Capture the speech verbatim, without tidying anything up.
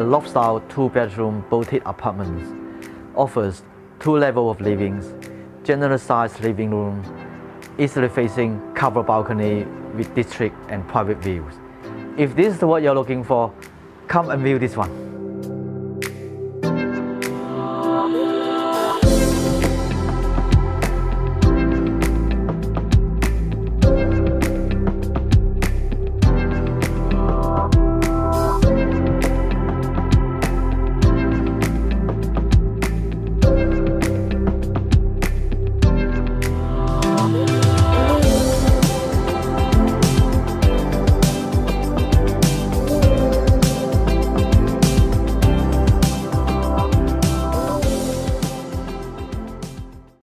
loft-style two-bedroom boutique apartment. Offers two levels of livings, generous-sized living room, easily facing covered balcony with district and private views. If this is what you're looking for, come and view this one.